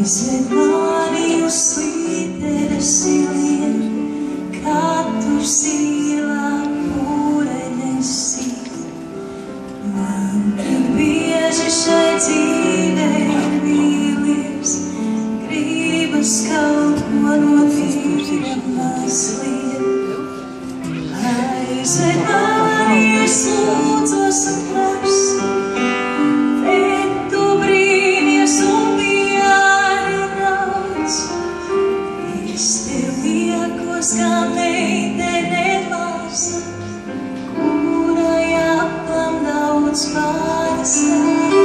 Aizved mani uz slīteres ieliem, kad tu silā pūrenes sīt. Man tik bieži šai dzīvei mīlies, gribas kaut ko no tīra mazliet. Aizved mani uz lūdzos un prasu, bet tu brīnies un pieri rauc. Es tev liekos kā meitene maza, kurai aplam daudz vārdas nāc.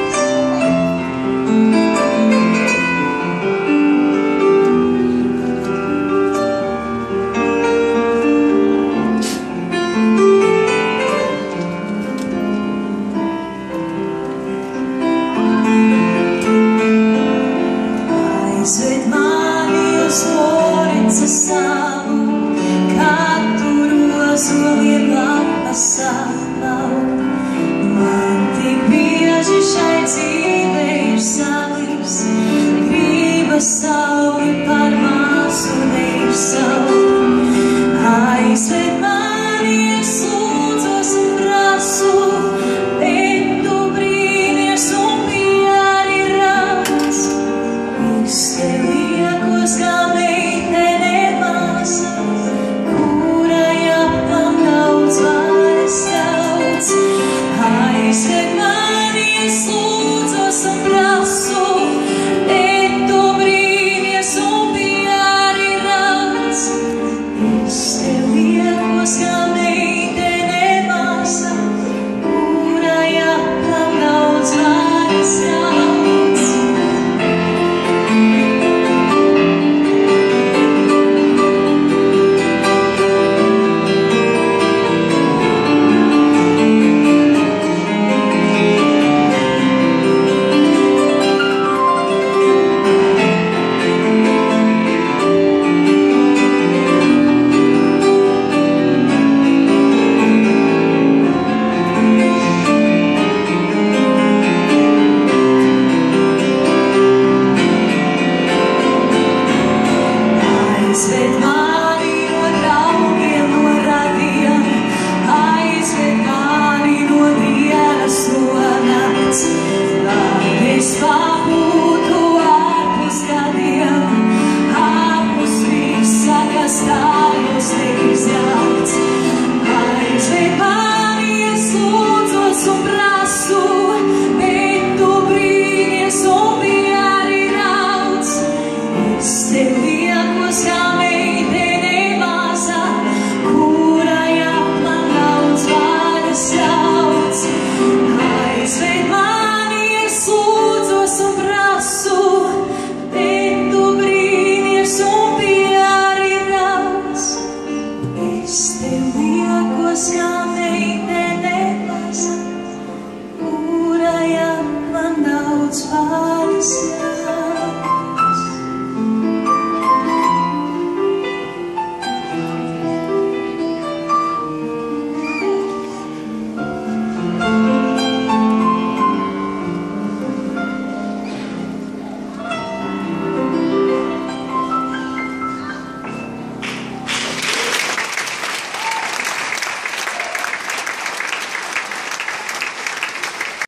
Aizved mani uz Lorica salu, kad tur ozoliem lapas atlauk. Man tik bieži šai dzīvei ir salis, gribas sauli par mazu neizsaukt. Aizved mani, es lūdzos un prasu, bet tu brīnies un pieri rauc. Es tev liekos kā meitene maza, kurai aplam daudz vārdas daudz. Aizved mani, es lūdzos un prasu, bet tu brīnies un pieri rauc. Es tev liekos kā meitene maza, kurai aplam daudz vārdas daudz. Aizved mani no draugiem, no radiem, aizved mani no dienas, no nakts. Lai es pabūtu ārpus gadiem, ārpus visa, kas tavs neizjauts. Aizved mani, es lūdzos un prasu, bet tu brīnies un